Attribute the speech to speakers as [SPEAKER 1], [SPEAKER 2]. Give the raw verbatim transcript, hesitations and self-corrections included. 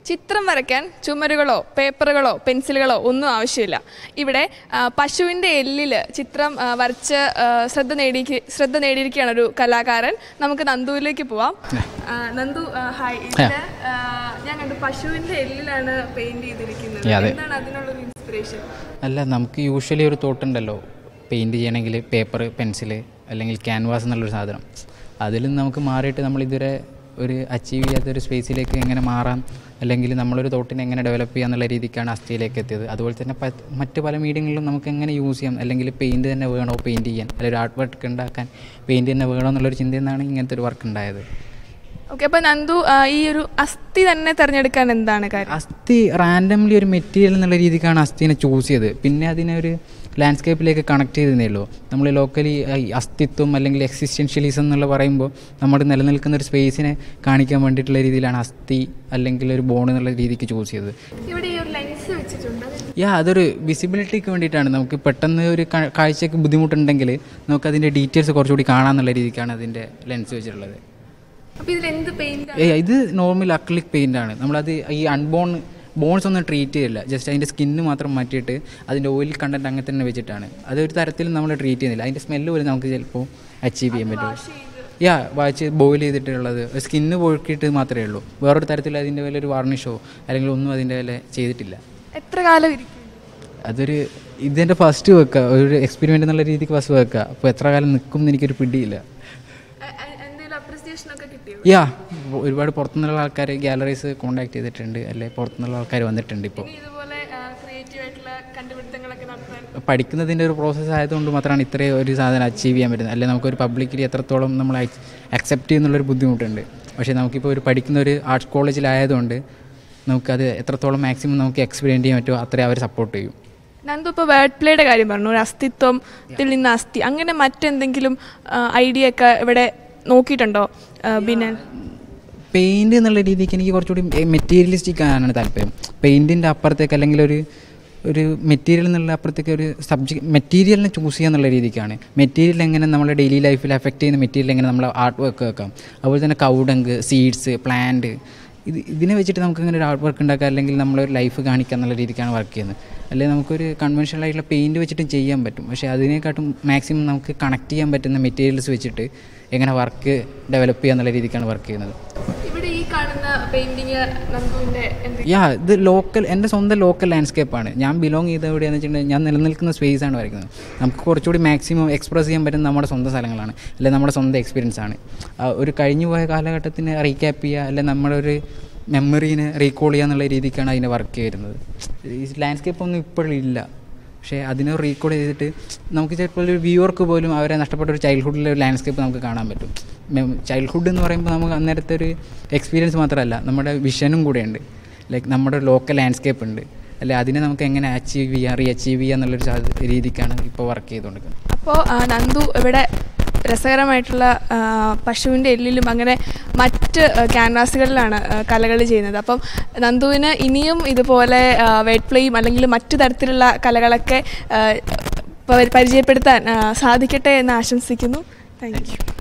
[SPEAKER 1] ചിത്രം വരയ്ക്കാൻ ചുമരുകളോ പേപ്പറുകളോ പെൻസിലുകളോ ഒന്നും ആവശ്യമില്ല. ഇവിടെ പശുവിൻ്റെ എല്ലിൽ ചിത്രം വരച്ച് ശ്രദ്ധ നേടി ശ്രദ്ധ നേടിയിരിക്കുകയാണ് ഒരു കലാകാരൻ. നമുക്ക് നന്ദുവിലേക്ക് പോവാം. നന്ദു, ഹായ്. ഇതിൽ ഞാൻ കണ്ടു പശുവിൻ്റെ എല്ലിലാണ് പെയിൻറ് ചെയ്തിരിക്കുന്നത്. എന്താണ് അതിനുള്ളൊരു ഇൻസ്പിറേഷൻ?
[SPEAKER 2] അല്ല, നമുക്ക് യൂഷ്വലി ഒരു തോട്ടുണ്ടല്ലോ, പെയിൻറ് ചെയ്യണമെങ്കിൽ പേപ്പർ, പെൻസില് അല്ലെങ്കിൽ ക്യാൻവാസ് എന്നുള്ളൊരു സാധനം. അതിൽ നമുക്ക് മാറിയിട്ട് നമ്മളിതുവരെ ഒരു അച്ചീവ് ചെയ്യാത്തൊരു സ്പേസിലേക്ക് എങ്ങനെ മാറാം, അല്ലെങ്കിൽ നമ്മളൊരു തോട്ടിനെ എങ്ങനെ ഡെവലപ്പ് ചെയ്യുക എന്നുള്ള രീതിക്കാണ് അസ്ഥിയിലേക്ക് എത്തിയത്. അതുപോലെ തന്നെ മറ്റ് പല മീഡിയങ്ങളിലും നമുക്ക് എങ്ങനെ യൂസ് ചെയ്യാം, അല്ലെങ്കിൽ പെയിൻറ്റ് തന്നെ വേണോ പെയിൻറ്റ് ചെയ്യാൻ, അല്ലെങ്കിൽ ഒരു ആർട്ട് വർക്ക് ഉണ്ടാക്കാൻ പെയിൻറ്റ് തന്നെ വേണോ എന്നുള്ളൊരു ചിന്തയിൽ നിന്നാണ് ഇങ്ങനത്തെ ഒരു വർക്ക് ഉണ്ടായത്.
[SPEAKER 1] ഓക്കെ, അപ്പോൾ നന്ദു, ഈ ഒരു അസ്ഥി തന്നെ തിരഞ്ഞെടുക്കാൻ എന്താണ് കാര്യം?
[SPEAKER 2] അസ്ഥി റാൻഡംലി ഒരു മെറ്റീരിയൽ എന്നുള്ള രീതിക്കാണ് അസ്ഥിനെ ചൂസ് ചെയ്തത്. പിന്നെ അതിനെ ഒരു ലാൻഡ്സ്കേപ്പിലേക്ക് കണക്ട് ചെയ്തതേ ഉള്ളൂ. നമ്മൾ ലോക്കലി അസ്തിത്വം അല്ലെങ്കിൽ എക്സിസ്റ്റൻഷ്യലിസം എന്നുള്ള പറയുമ്പോൾ നമ്മൾ നിലനിൽക്കുന്ന ഒരു സ്പേസിനെ കാണിക്കാൻ വേണ്ടിയിട്ടുള്ള രീതിയിലാണ് അസ്ഥി അല്ലെങ്കിൽ ഒരു ബോൺ എന്നുള്ള രീതിക്ക് ചൂസ് ചെയ്തത്. യാ, അതൊരു വിസിബിലിറ്റിക്ക് വേണ്ടിയിട്ടാണ്. നമുക്ക് പെട്ടെന്ന് ഒരു കാഴ്ചയ്ക്ക് ബുദ്ധിമുട്ടുണ്ടെങ്കിൽ നമുക്ക് അതിൻ്റെ ഡീറ്റെയിൽസ് കുറച്ചുകൂടി കാണാമെന്നുള്ള രീതിക്കാണ് അതിൻ്റെ ലെൻസ് വെച്ചിട്ടുള്ളത്. ഏ ഇത് നോർമൽ അക്രിലിക് പെയിൻ്റ് ആണ്. നമ്മളത് ഈ അൺബോൺ ബോൺസ് ഒന്നും ട്രീറ്റ് ചെയ്യില്ല, ജസ്റ്റ് അതിൻ്റെ സ്കിന്ന് മാത്രം മാറ്റിയിട്ട് അതിൻ്റെ ഓയിൽ കണ്ടൻറ്റ് അങ്ങനെ തന്നെ വെച്ചിട്ടാണ്. അതൊരു തരത്തിൽ നമ്മൾ ട്രീറ്റ് ചെയ്യുന്നില്ല. അതിൻ്റെ സ്മെല്ല് പോലും നമുക്ക് ചിലപ്പോൾ അച്ചീവ് ചെയ്യാൻ പറ്റും. യാ, വാച്ച് ബോയിൽ ചെയ്തിട്ടുള്ളത് സ്കിന്ന് പൊഴുക്കിയിട്ട് മാത്രമേ ഉള്ളൂ. വേറൊരു തരത്തിൽ അതിൻ്റെ വല്ല ഒരു വാർണിഷോ അല്ലെങ്കിൽ ഒന്നും അതിൻ്റെ വല്ല ചെയ്തിട്ടില്ല.
[SPEAKER 1] എത്ര കാലം ഇരിക്കും?
[SPEAKER 2] അതൊരു ഇതിൻ്റെ ഫസ്റ്റ് വെക്കുക, ഒരു എക്സ്പെരിമെൻ്റ് എന്നുള്ള രീതിക്ക് ഫസ്റ്റ് വെക്കുക. അപ്പോൾ എത്ര കാലം നിൽക്കും എന്ന് എനിക്കൊരു പിടിയില്ല. യാ, ഒരുപാട് പുറത്തുനിന്നുള്ള ആൾക്കാർ ഗാലറീസ് കോൺടാക്ട് ചെയ്തിട്ടുണ്ട്, അല്ലെ പുറത്തുനിന്നുള്ള ആൾക്കാർ വന്നിട്ടുണ്ട്. ഇപ്പോൾ പഠിക്കുന്നതിൻ്റെ ഒരു പ്രോസസ്സ് ആയതുകൊണ്ട് മാത്രമാണ് ഇത്രയും ഒരു സാധനം അച്ചീവ് ചെയ്യാൻ പറ്റുന്നത്. അല്ലെങ്കിൽ നമുക്കൊരു പബ്ലിക്കലി എത്രത്തോളം നമ്മൾ അക്സെപ്റ്റ് ചെയ്യുന്നുള്ളൊരു ബുദ്ധിമുട്ടുണ്ട്. പക്ഷേ നമുക്കിപ്പോൾ ഒരു പഠിക്കുന്ന ഒരു ആർട്സ് കോളേജിലായതുകൊണ്ട് നമുക്കത് എത്രത്തോളം മാക്സിമം നമുക്ക് എക്സ്പീരിയൻസ് ചെയ്യാൻ പറ്റുമോ അത്രയും അവർ സപ്പോർട്ട് ചെയ്യും.
[SPEAKER 1] നന്ദു, ഇപ്പോൾ വേർഡ് പ്ലേയുടെ കാര്യം പറഞ്ഞു, ഒരു അസ്തിത്വത്തിൽ നിന്ന് അസ്ഥി, അങ്ങനെ മറ്റെന്തെങ്കിലും ഐഡിയ ഒക്കെ ഇവിടെ നോക്കിയിട്ടുണ്ടോ? പിന്നെ
[SPEAKER 2] പെയിൻറ് എന്നുള്ള രീതിക്ക് എനിക്ക് കുറച്ചുകൂടി മെറ്റീരിയലിസ്റ്റിക് ആകാനാണ് താല്പര്യം. പെയിൻറ്റിൻ്റെ അപ്പുറത്തേക്ക് അല്ലെങ്കിൽ ഒരു ഒരു മെറ്റീരിയൽ എന്നുള്ള അപ്പുറത്തേക്ക് ഒരു സബ്ജക്ട് മെറ്റീരിയലിനെ ചൂസ് ചെയ്യുക എന്നുള്ള രീതിക്കാണ്. മെറ്റീരിയൽ എങ്ങനെ നമ്മുടെ ഡെയിലി ലൈഫിൽ എഫക്റ്റ് ചെയ്യുന്ന മെറ്റീരിയൽ എങ്ങനെ നമ്മൾ ആർട്ട് വർക്ക് വെക്കാം. അതുപോലെ തന്നെ കൗഡങ്ക്, സീഡ്സ്, പ്ലാന്റ്, ഇത് ഇതിനെ വെച്ചിട്ട് നമുക്ക് ഇങ്ങനെ ഒരു ആർട്ട് വർക്ക് ഉണ്ടാക്കാം, അല്ലെങ്കിൽ നമ്മളൊരു ലൈഫ് കാണിക്കുക എന്നുള്ള രീതിക്കാണ് വർക്ക് ചെയ്യുന്നത്. അല്ലെങ്കിൽ നമുക്കൊരു കൺവെൻഷണൽ ആയിട്ടുള്ള പെയിൻറ്റ് വെച്ചിട്ടും ചെയ്യാൻ പറ്റും. പക്ഷേ അതിനെക്കാട്ടും മാക്സിമം നമുക്ക് കണക്ട് ചെയ്യാൻ പറ്റുന്ന മെറ്റീരിയൽസ് വെച്ചിട്ട് എങ്ങനെ വർക്ക് ഡെവലപ്പ് ചെയ്യുക എന്നുള്ള രീതിക്കാണ് വർക്ക് ചെയ്യുന്നത്. യാ, ഇത് ലോക്കൽ, എൻ്റെ സ്വന്തം ലോക്കൽ ലാൻഡ്സ്കേപ്പാണ്. ഞാൻ ബിലോങ് ചെയ്ത എവിടെയാണെന്ന് വെച്ചിട്ടുണ്ടെങ്കിൽ ഞാൻ നിലനിൽക്കുന്ന സ്പേസാണ് വരയ്ക്കുന്നത്. നമുക്ക് കുറച്ചുകൂടി മാക്സിമം എക്സ്പ്രസ് ചെയ്യാൻ പറ്റുന്ന നമ്മുടെ സ്വന്തം സ്ഥലങ്ങളാണ്, അല്ലെങ്കിൽ നമ്മുടെ സ്വന്തം എക്സ്പീരിയൻസ് ആണ്. ഒരു കഴിഞ്ഞു പോയ കാലഘട്ടത്തിന് റീക്യാപ്പ് ചെയ്യുക, അല്ലെങ്കിൽ നമ്മുടെ ഒരു മെമ്മറീനെ റീകോൾ ചെയ്യുക എന്നുള്ള രീതിക്കാണ് അതിൻ്റെ വർക്ക് ചെയ്യുന്നത്. ഈ ലാൻഡ്സ്കേപ്പ് ഒന്നും ഇപ്പോഴില്ല, പക്ഷേ അതിനെ റീകോൾ ചെയ്തിട്ട് നമുക്ക് ചിലപ്പോൾ ഒരു വ്യൂവർക്ക് പോലും അവരെ നഷ്ടപ്പെട്ട ഒരു ചൈൽഡ്ഹുഡിലെ ഒരു ലാൻഡ്സ്കേപ്പ് നമുക്ക് കാണാൻ പറ്റും. ചൈൽഡ്ഹുഡ് എന്ന് പറയുമ്പോൾ നമുക്ക് അന്നേരത്തെ ഒരു എക്സ്പീരിയൻസ് മാത്രമല്ല, നമ്മുടെ വിഷനും കൂടെയുണ്ട്. ലൈക്ക് നമ്മുടെ ലോക്കൽ ലാൻഡ്സ്കേപ്പ് ഉണ്ട്, അല്ലെ അതിനെ നമുക്ക് എങ്ങനെ അച്ചീവ് ചെയ്യാം, റീ അച്ചീവ് ചെയ്യുക എന്നുള്ളൊരു രീതിക്കാണ് ഇപ്പോൾ വർക്ക് ചെയ്തുകൊണ്ടിരിക്കുന്നത്.
[SPEAKER 1] അപ്പോൾ നന്ദു ഇവിടെ രസകരമായിട്ടുള്ള പശുവിൻ്റെ എല്ലിലും അങ്ങനെ മറ്റ് ക്യാൻവാസുകളിലാണ് കലകൾ ചെയ്യുന്നത്. അപ്പം നന്ദുവിന് ഇനിയും ഇതുപോലെ വെയ്റ്റ് പ്ലേയും അല്ലെങ്കിൽ മറ്റു തരത്തിലുള്ള കലകളൊക്കെ പരിചയപ്പെടുത്താൻ സാധിക്കട്ടെ എന്ന് ആശംസിക്കുന്നു. Thank U.